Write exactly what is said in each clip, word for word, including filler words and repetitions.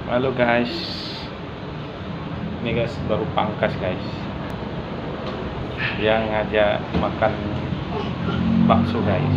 Halo guys, ini guys baru pangkas guys, yang ngajak makan bakso guys,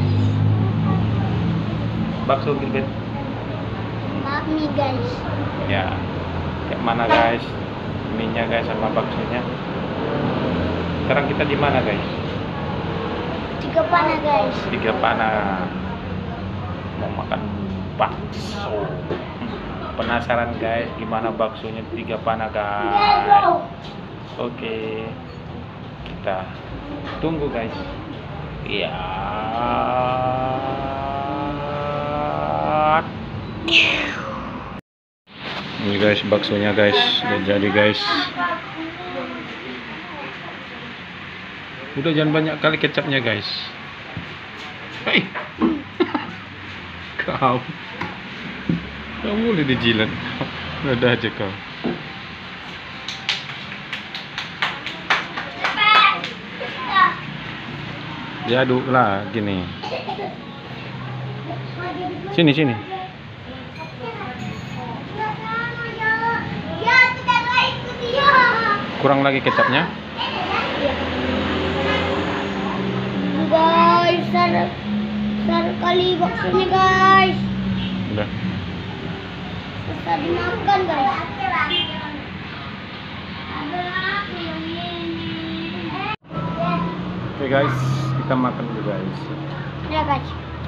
bakso Gilbert. Maaf nih guys. Ya, kayak mana guys, mie-nya guys sama baksonya. Sekarang kita di mana guys? Tiga panah guys. Tiga panah. Mau makan bakso. Penasaran guys gimana baksonya Tiga Panah guys? Oke, kita tunggu guys. Iya. Ini guys baksonya guys, udah jadi guys. Udah jangan banyak kali kecapnya guys. Hei, kau. Kamu boleh dijilat. Ada aja kau. Diaduk lah gini. Sini sini. Kurang lagi kecapnya. Guys, sar sar kali baksonya guys. Udah. Susah dimakan guys. Oke guys, kita makan dulu guys. Ya guys.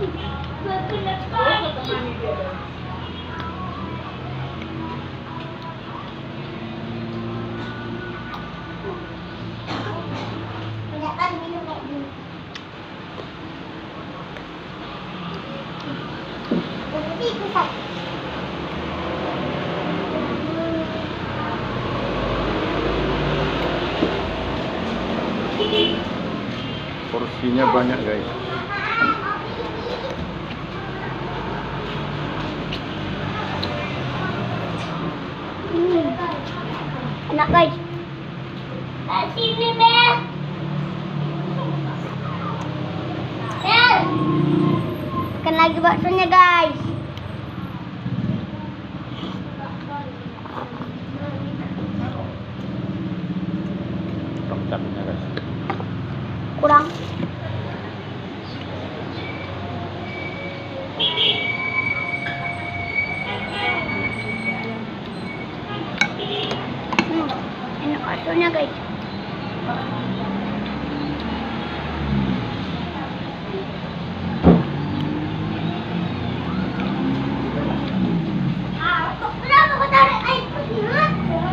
Porsinya banyak guys. Hmm. Enak guys. Sini Bel. Bel. Makan lagi baksonya guys. Kecapnya guys. Kurang. Hmm, enak baksonya guys. Kenapa kau tarik air putih?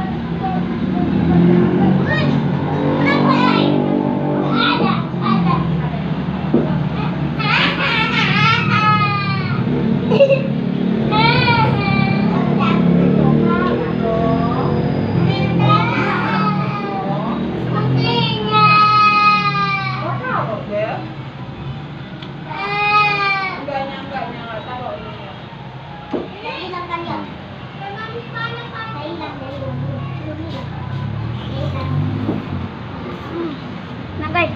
Nah guys,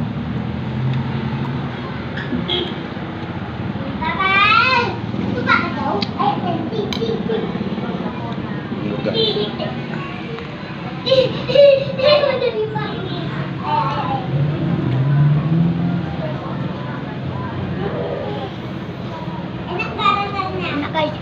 enak guys.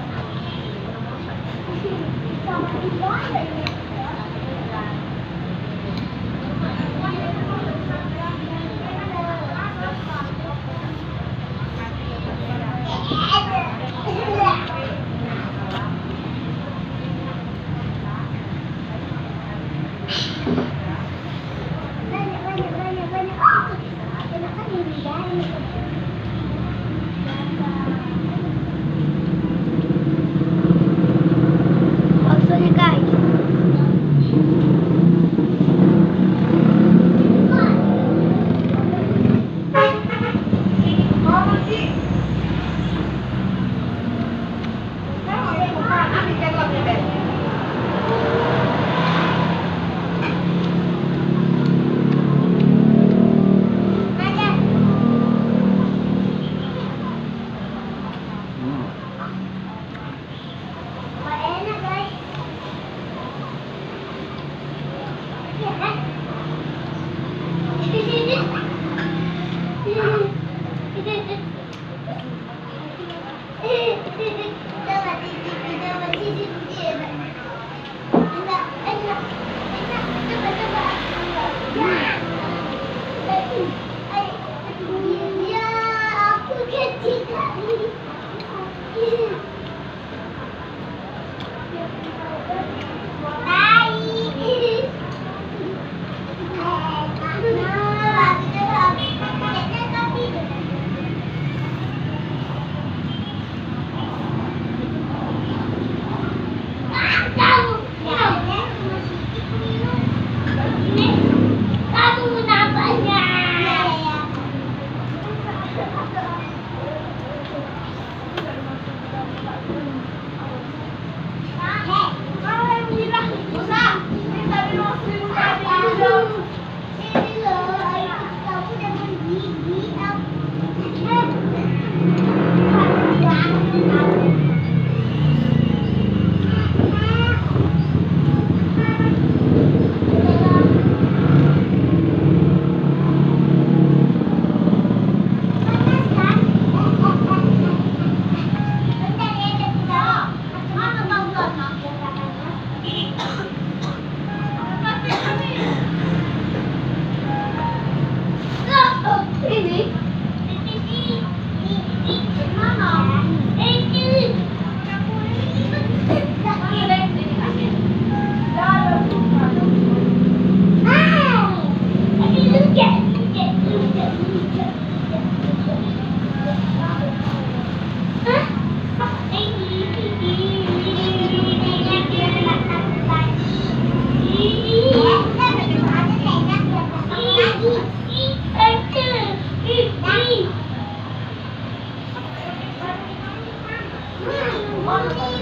Baksonya guys.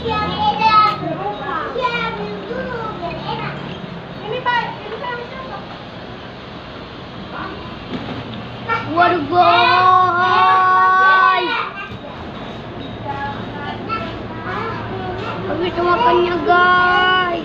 Waduh guys, habis makannya guys.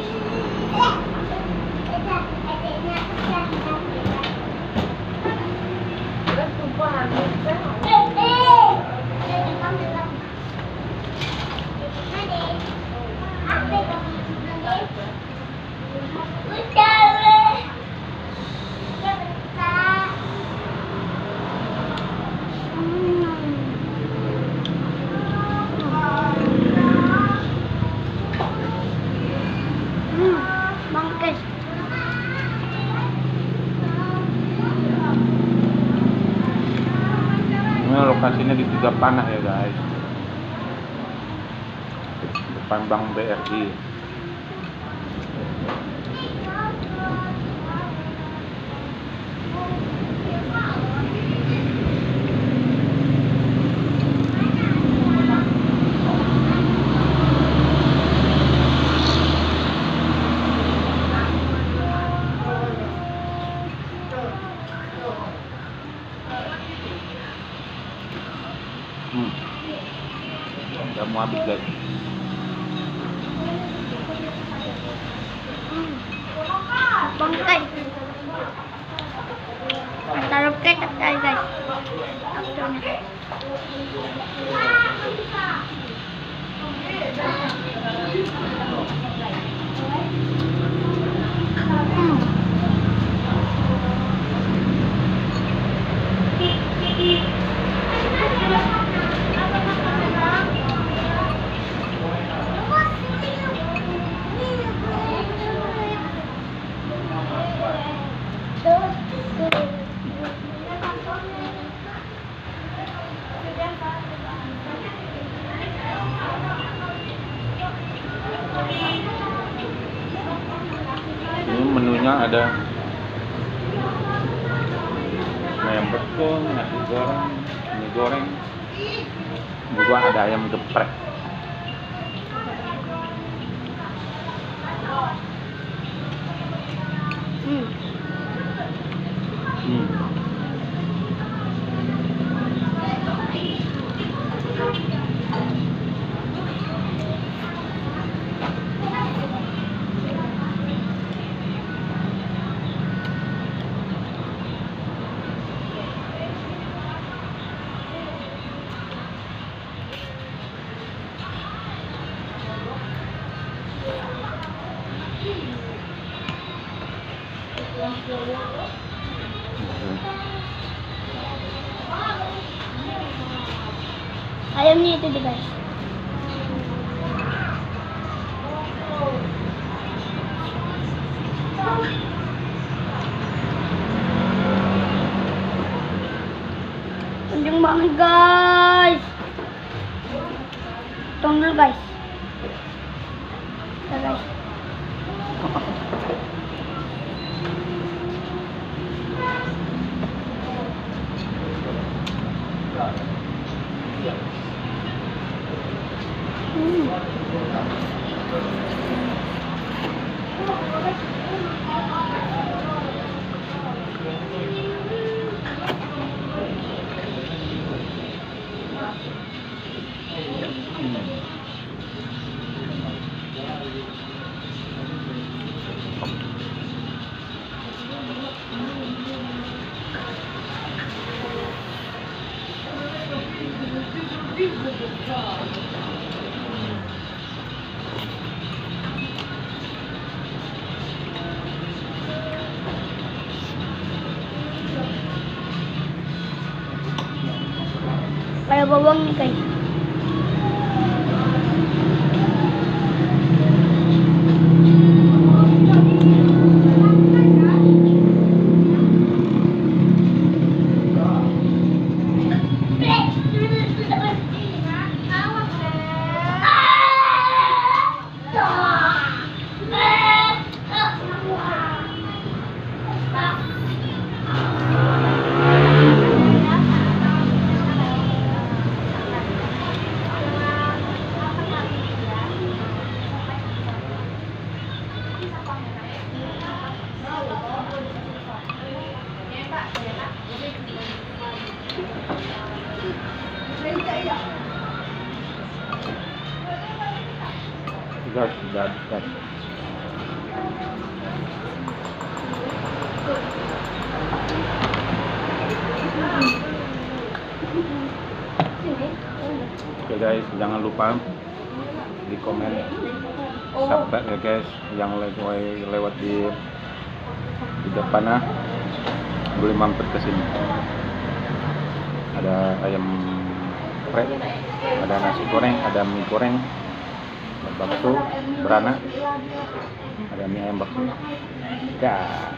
Bangkes. Ini lokasinya di Tiga Panah ya guys, depan Bank B R I. Hmm. Udah mau habis guys. Bangkai. Taruh kecap guys guys. Ini menunya ada ayam betung, nasi goreng, mie goreng, juga ada ayam geprek. Hmm. Hmm. Ayamnya itu deh guys. Kenceng banget guys. Tunggu dulu guys. Ya guys. Hmm. Kayak bawang nih guys. gas, gas, gas. Oke guys, jangan lupa di komen subscribe ya guys, yang lewat lewat di di depan boleh mampir ke sini. Ada ayam geprek, ada nasi goreng, ada mie goreng, ada bakso beranak, ada mie ayam bakso. Gas.